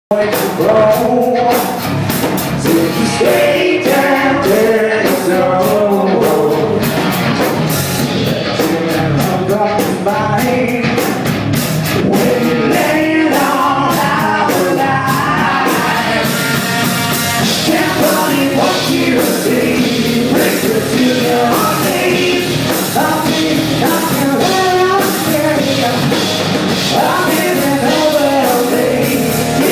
Way to grow, so if you stay down there, so hug up your body when you lay it all out alive. Can't believe what you see, brings you to your knees. I'll be knocking around here. I'm giving over me.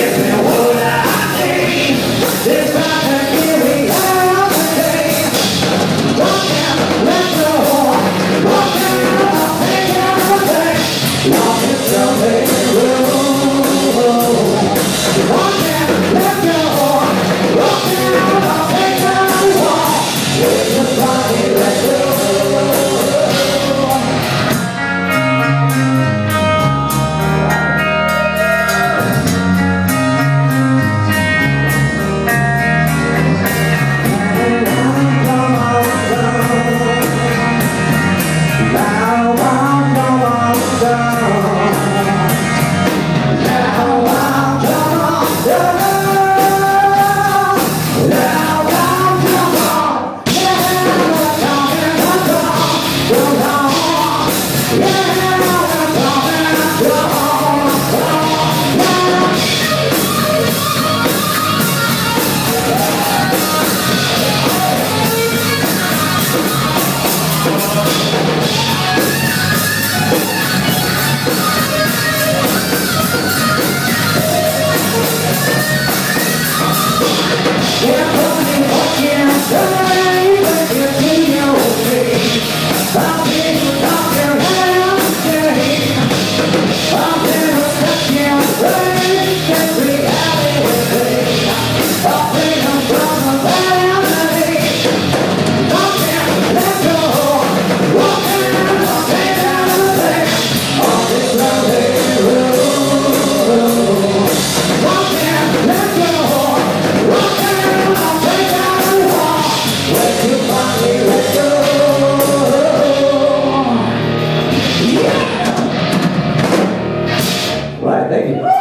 It's not the feeling of the day. Walk out, let go. Walk out, I'll take out the day. Walk in something room. Walk out, let go. Walk out, I'll take out the wall. With your body, let go. Right, thank you.